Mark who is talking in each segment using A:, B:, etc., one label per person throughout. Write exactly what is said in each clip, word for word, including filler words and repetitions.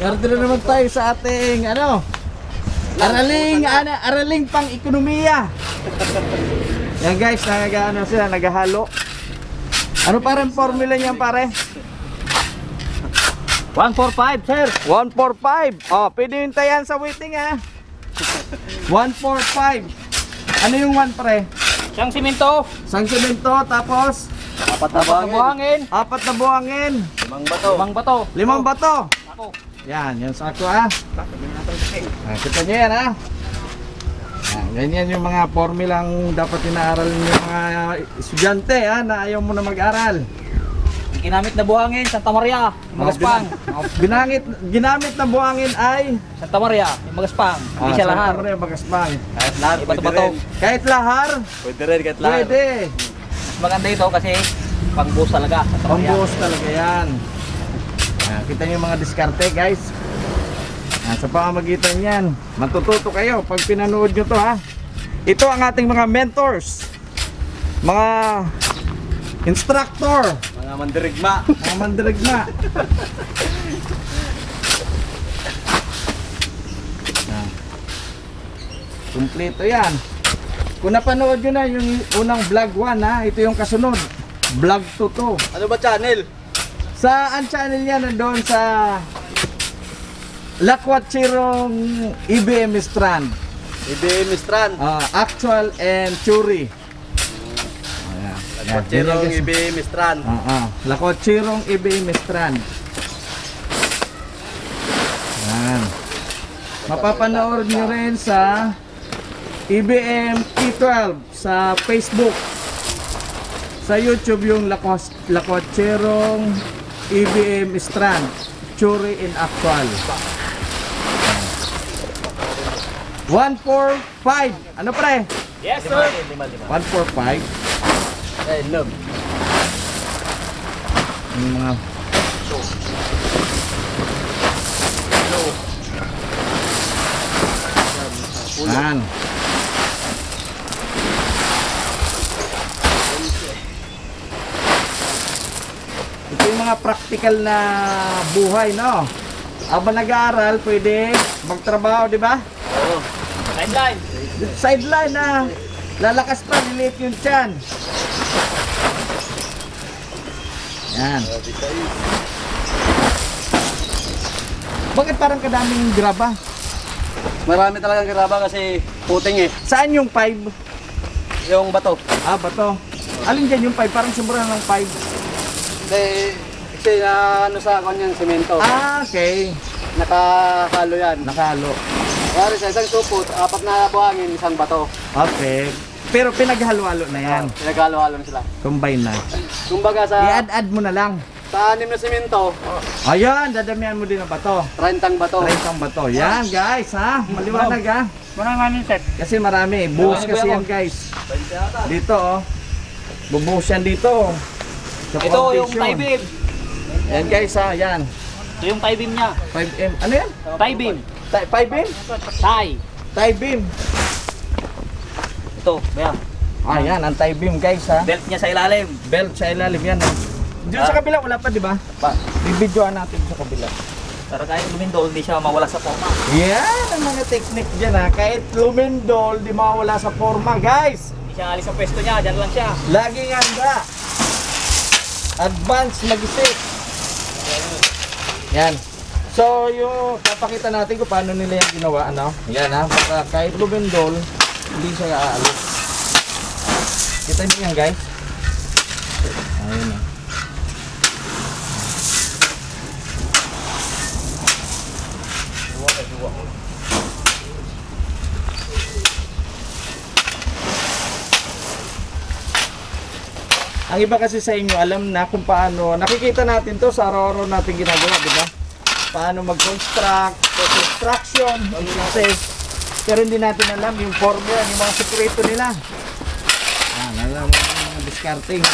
A: Narito na naman tayo sa ating ano, araling, ano, araling pang ekonomiya. Yan guys, nag-ano sila, naghahalo. Ano parang formula niyan pare?
B: one four five sir.
A: one four five. Oh, pwede hintayan sa waiting ha. one four five. Ano yung one pre?
B: Siyang simento.
A: Sang semento, tapos
B: Apat na buhangin.
A: apat na buhangin.
B: Limang bato. Limang bato.
A: Limang bato.
B: Ako.
A: Yan, yan sako ha. Ah, kita nyo yan ha. Ah, ganyan yung mga formulang dapat inaaral ng mga estudyante ha, na ayaw mo na mag-aral.
B: Ginamit na buhangin, Santa Maria, Magaspang.
A: Ginamit, ginamit na buhangin ay
B: Santa Maria, Magaspang. Hindi siya lahar.
A: Santa Maria, Magaspang.
B: Kahit lahar, bato-bato.
A: Kahit lahar,
B: Pwede rin, kahit lahar.
A: pwede.
B: Mas maganda ito kasi pang-boost talaga. Santa Maria.
A: Pambuhos talaga yan. Ah, kita nyo yung mga diskarte guys. Ah, sa pamamagitan yan, matututo kayo pag pinanood nyo to ha. Ito ang ating mga mentors, mga instructor,
B: Mga mandirigma.
A: mga mandirigma. Ah, kumpleto yan. Kung napanood nyo na yung unang vlog one ha, ito yung kasunod, vlog two to.
B: Ano ba channel?
A: Saan channel yan? Nandun sa Lakwatchirong E B M Strand,
B: I B M Strand.
A: uh, Actual and Churi.
B: Lakwatchirong I B M Strand.
A: uh, uh, Lakwatchirong E B M Strand. Yan. Mapapanood nyo rin sa E B M T twelve sa Facebook. Sa YouTube yung Lakwatchirong E B M Strand, Churi in Actual. one four five. Ano pre?
B: Yes sir.
A: one four five.
B: Eh, love.
A: Yung mga yan. Ito yung mga practical na buhay, no? Habang nag-aaral, pwede magtrabaho, di ba?
B: Oo. Sideline.
A: Sideline na lalakas pa, liliit yung tiyan. Yan. Bakit parang kadaming graba?
B: Marami talagang kiraba kasi puting eh.
A: Saan yung five?
B: Yung bato.
A: Ah, bato. Alin dyan yung five? Parang sumura ng five.
B: Kasi, kasi na ano sa kanyang semento.
A: Ah, okay.
B: Nakahalo yan.
A: Nakalo.
B: Kaya sa isang supot, apat na buhangin, isang bato.
A: Okay. Pero pinaghalo-halo na yan.
B: Pinaghalo-halo na sila.
A: Combine na.
B: Kumbaga sa,
A: I-add-add mo na lang.
B: sa anim na semento,
A: Ayan, dadamihan mo din ang bato.
B: trentang bato.
A: Try ang bato. Yan guys ha. Maliwanag ha.
B: Marang namin set.
A: Kasi marami. Buhos kasi yan guys. Dito oh. Bubuhos yan dito. Sa
B: Ito yung
A: foundation.
B: tie beam.
A: Yan guys ha. Yan.
B: Ito yung tie beam niya.
A: five M. Ano yan?
B: Tie beam.
A: five beam?
B: Tie.
A: Tie beam.
B: Ito, kaya.
A: Ah, yan. Ang tie beam guys ha.
B: Belt niya sa ilalim.
A: Belt sa ilalim yan. Diyan sa kabila wala pa di ba?
B: Pa.
A: I-videoan natin sa kabila.
B: Para kahit lumindol, hindi siya mawala sa forma.
A: Yan ang mga technique dyan ha. Kahit lumindol, di mawala sa forma guys.
B: Hindi siya alis sa pwesto niya, dyan lang siya.
A: Laging handa. Advance mag-isip. Yan. So, yung papakita natin kung paano nila yung ginawa, ano? Yan ha. Baka kahit lumindol, hindi siya aalis. Kita niyo yan guys. Ayun ha. Ang iba kasi sa inyo, alam na kung paano, nakikita natin to sa araw-araw natin ginagawa, di ba? Paano mag-construct, construction, process. Pero hindi natin alam yung formula, yung mga sekreto nila. Yan, alam mo yung discarding.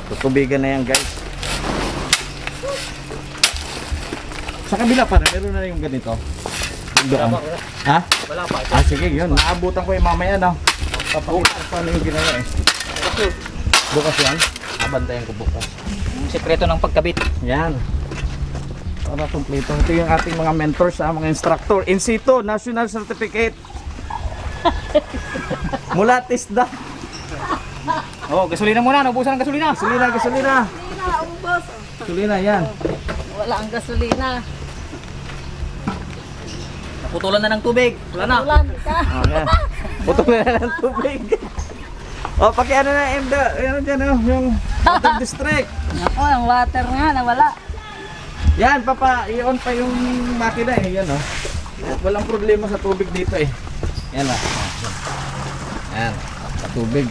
A: Tutubigan na yan guys. Sa kabila pa rin, meron na yung ganito. Doon. Ha?
B: Wala pa.
A: Ah, sige, yun. Naabutan ko yung mamaya, no? Papakita paano yung ginawa eh. Bukas yan. Abantayan ko bukas.
B: Sekreto ng pagkabit.
A: Yan. Para kumpleto. Ito yung ating mga mentors, ha? Mga instructor. In situ, National Certificate. Mula TISDA.
B: Oh, gasolina muna. Naubusan ng gasolina.
A: Gasolina, gasolina.
C: Gasolina, ubos.
A: Gasolina, yan.
C: Wala ang gasolina.
B: Naputulan na ng tubig. Wala na.
C: Ulan ka.
A: Oh, yan. Putol na ng tubig. O, paki ano na, M D, ano dyan, oh, yung water district.
C: Ako, ang water nga, nawala.
A: Yan, papa, i-on pa yung makina eh, yan oh. Walang problema sa tubig dito eh. Yan oh. Yan, sa tubig.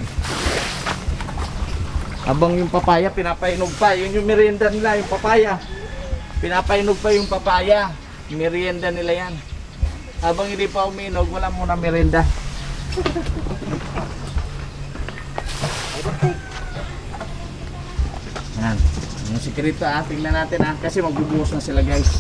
A: Habang yung papaya, pinapainog pa. Yun yung merienda nila, yung papaya. Pinapainog pa yung papaya. Merienda nila yan. Habang hindi pa uminog, wala muna merienda. Yan. Yung sikreto ah, tingnan natin ah, kasi magbubuhos na sila guys.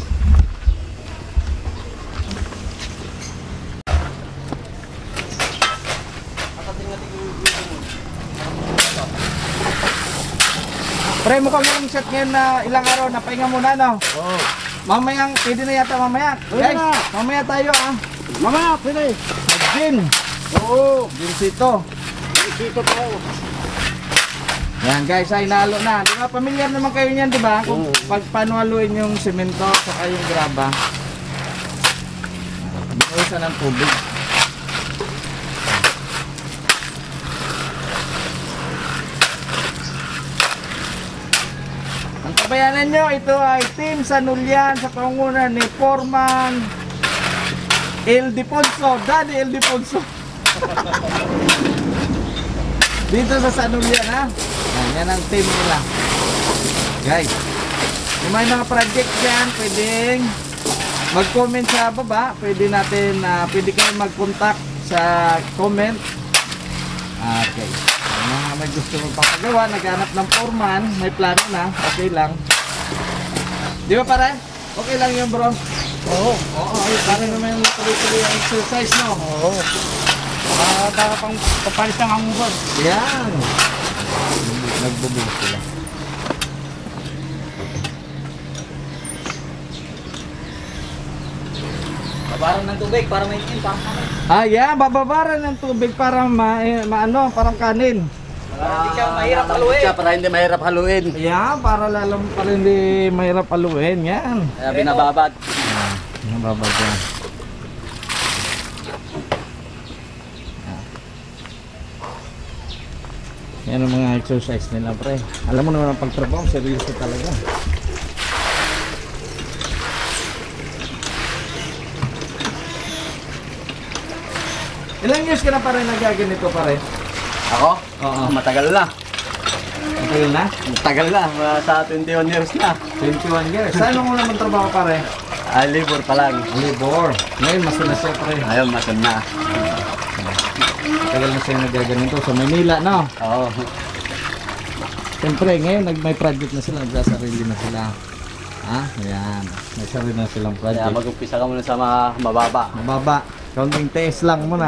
A: Pre, mukhang yung shot ngayon na ilang araw na pahinga muna, no? Oo. Mamayang, pwede na yata mamaya. Guys, mamaya tayo ah.
B: Mamaya, pwede.
A: Gin. Oo. Ginsito.
B: Dito tayo.
A: Yan guys, ay nalo na. Di ba, pamilyar naman kayo niyan, di ba? Kung pag paano haluin yung semento saka yung graba. Binuhusan ng tubig. Ang kabayanan nyo, ito ay Team Sanulyan sa pangunan ni Foreman El Diponso, Daddy El Diponso. Dito sa Sanulyan ha. Yan, yan ang team nila. Guys, kung may mga project dyan, pwedeng mag-comment sa baba. Pwede natin, uh, pwede kayo mag-contact sa comment. Okay. Mga may gusto magpapagawa, naghanap ng foreman, may plano na, okay lang. Di ba pare? Okay lang yun bro? Oo. Oo, ay, para naman yung tuloy-tuloy ang exercise, no? Oo.
B: Ah, para pang papalis ng hangugan.
A: Yan. Nagbubuhos sila.
B: Babaran ng tubig para may itin pa.
A: Ah, yeah, bababaran ng tubig para ma, eh, maano, parang kanin.
B: Para hindi siya mahirap haluin.
D: Para hindi mahirap haluin.
A: Yeah, para lalong para hindi mahirap paluin. Yan.
D: Kaya binababad.
A: Nababad yan. Yan ang mga exercise nila, pre. Alam mo naman ang pagtrabaho, seryoso talaga. Ilang years ka na pare nagaganito pare?
D: Ako?
A: Oo.
D: Matagal na.
A: Matagal na?
D: Matagal na. Mga sa twenty-one years na.
A: twenty-one years. Saan mo naman trabaho pare?
D: Ah, libur pa lang.
A: Libor. Ngayon, mas na siya pare.
D: Ayun, masan na.
A: Matagal na siya nagaganito sa Manila, no?
D: Oo.
A: Siyempre, ngayon nag may project na sila, nagsasarili na sila. Ha? Ayan. May sarili na silang
D: Kaya
A: project.
D: mag-umpisa ka muna sa mga mababa.
A: Mababa. Counting test lang muna.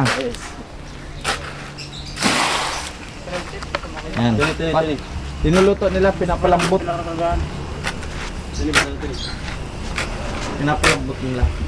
A: Ayan.
D: Tini, tini,
A: Pa-
D: tini.
A: Tinuluto nila, pinapalambot. Pinapalambot nila.